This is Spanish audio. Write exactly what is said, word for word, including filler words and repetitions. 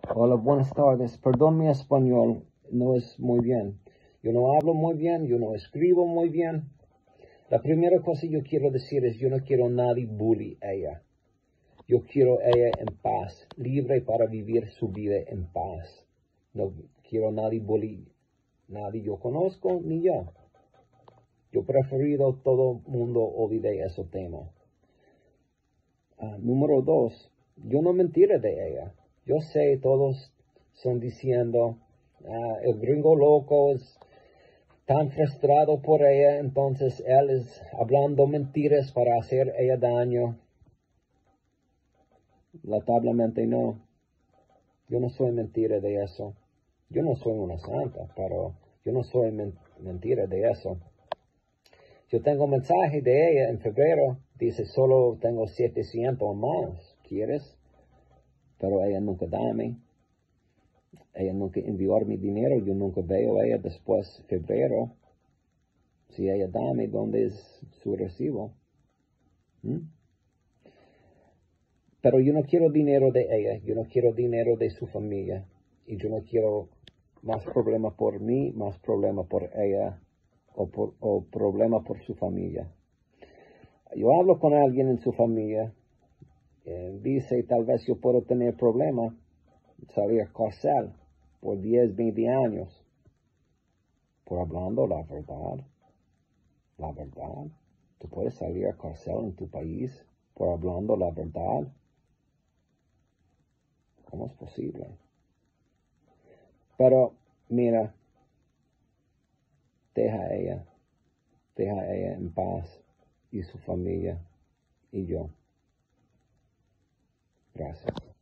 Hola, buenas tardes. Perdón mi español, no es muy bien. Yo no hablo muy bien, yo no escribo muy bien. La primera cosa que yo quiero decir es, yo no quiero nadie bully a ella. Yo quiero a ella en paz, libre para vivir su vida en paz. No quiero nadie bully, nadie yo conozco, ni yo. Yo preferido todo mundo olvide ese tema. Uh, número dos, yo no mentiré de ella. Yo sé, todos son diciendo, uh, el gringo loco es tan frustrado por ella, entonces él es hablando mentiras para hacer ella daño. Lamentablemente no. Yo no soy mentira de eso. Yo no soy una santa, pero yo no soy men mentira de eso. Yo tengo un mensaje de ella en febrero, dice solo tengo setecientos más, ¿quieres? Pero ella nunca dame. Ella nunca envió mi dinero, yo nunca veo a ella después de febrero. Si ella dame, ¿dónde es su recibo? ¿Mm? Pero yo no quiero dinero de ella, yo no quiero dinero de su familia. Y yo no quiero más problemas por mí, más problemas por ella, o, por, o problemas por su familia. Yo hablo con alguien en su familia, eh, dice, tal vez yo puedo tener problemas, salir a cárcel por diez, veinte años, por hablando la verdad. La verdad. Tú puedes salir a cárcel en tu país por hablando la verdad. ¿Cómo es posible? Pero, mira, deja a ella, deja a ella en paz y su familia y yo. Gracias.